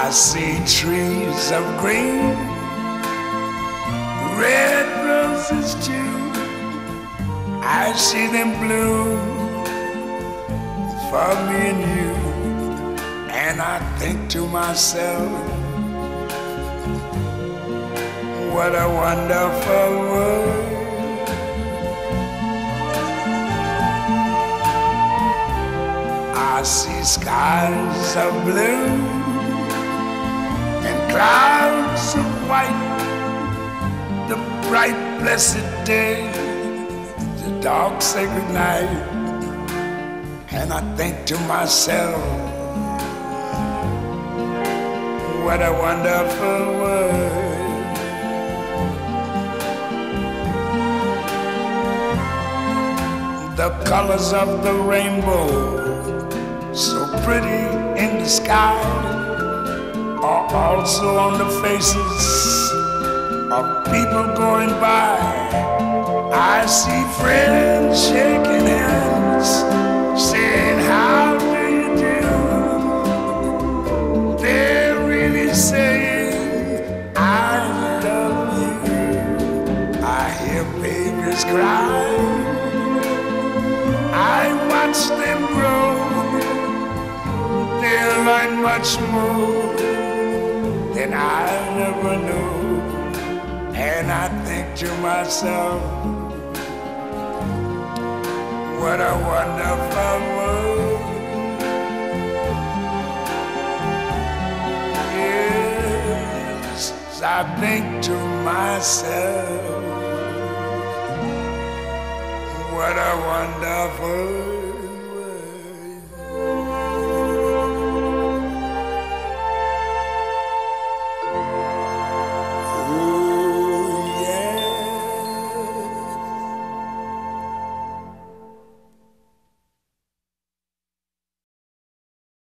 I see trees of green, red roses too. I see them bloom for me and you. And I think to myself, what a wonderful world. I see skies of blue and clouds of white, the bright blessed day, the dark sacred night. And I think to myself, what a wonderful world. The colors of the rainbow, so pretty in the sky, are also on the faces of people going by. I see friends shaking hands, saying, how do you do? They're really saying, I love you. I hear babies cry, I watch them grow. They'll learn much more than I never knew. And I think to myself, what a wonderful world. Yes, I think to myself, what a wonderful world.